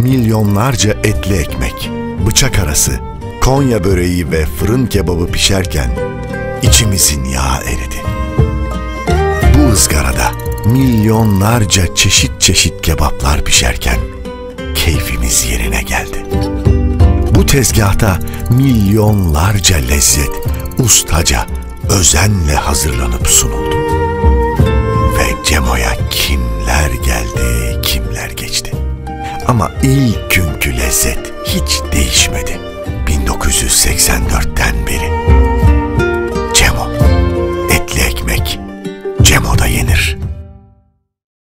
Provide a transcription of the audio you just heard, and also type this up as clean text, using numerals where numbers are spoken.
milyonlarca etli ekmek, bıçak arası, Konya böreği ve fırın kebabı pişerken içimizin yağı eridi. Bu ızgarada milyonlarca çeşit çeşit kebaplar pişerken keyfimiz yerine geldi. Bu tezgahta milyonlarca lezzet ustaca, özenle hazırlanıp sunuldu. Ve Cemo'ya kimler geldi, kimler geçti. Ama ilk günkü lezzet hiç değişmedi. 1984'ten beri.